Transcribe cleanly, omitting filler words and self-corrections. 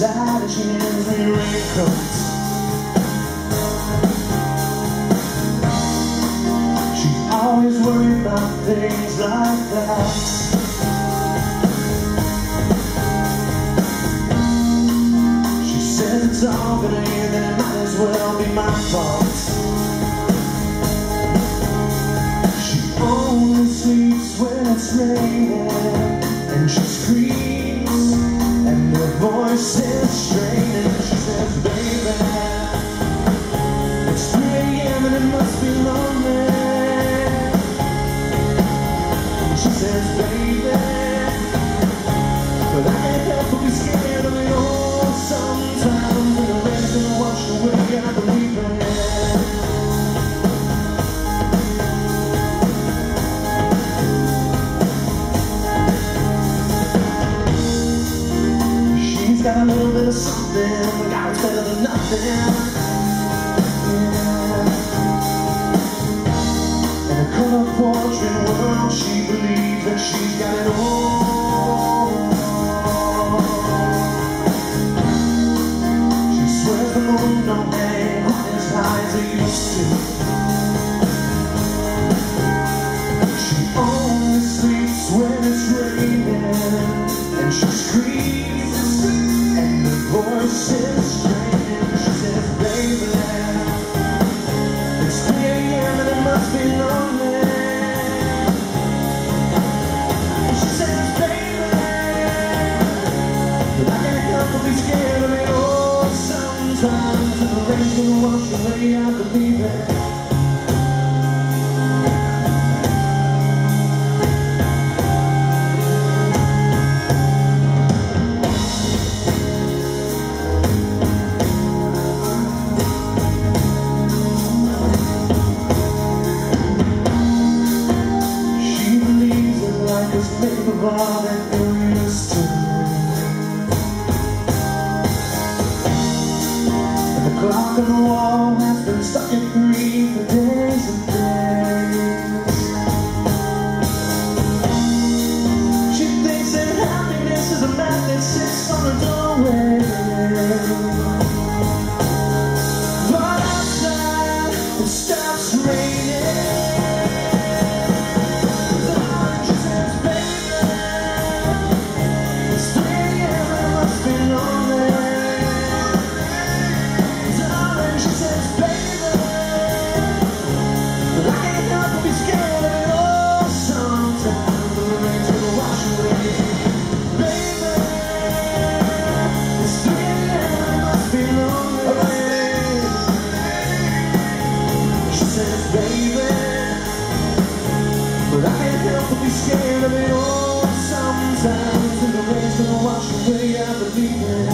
outside and she hands me raincoats. She's always worried about things like that. She says it's all gonna end and it might as well be my fault. She only sleeps when it's raining and she screams and her voice is straining. She says, baby, it's 3 AM and it must be lonely. And she says, baby, but I can't help but be scared of it all sometimes. And the rain's gonna wash away, I believe it. Got a little bit of something, God, it's better than nothing. Yeah. In a color portrait world, she believes that she's got it all. She swears the moon don't hang as high as it used to. She only sleeps when it's raining, and she screams. Voice is straining. She says, baby, it's 3 AM and it must be lonely. She says, baby, but I can't help but be scared of it all sometimes. And the rain's gonna wash away, I believe it. Think of all that you used to. And the clock on the wall has been stuck at 3 for days and days. She thinks that happiness is a man that sits on the doorway. But outside it stops raining. But I can't help but be scared of it all sometimes. And the rain's gonna wash away, I believe it.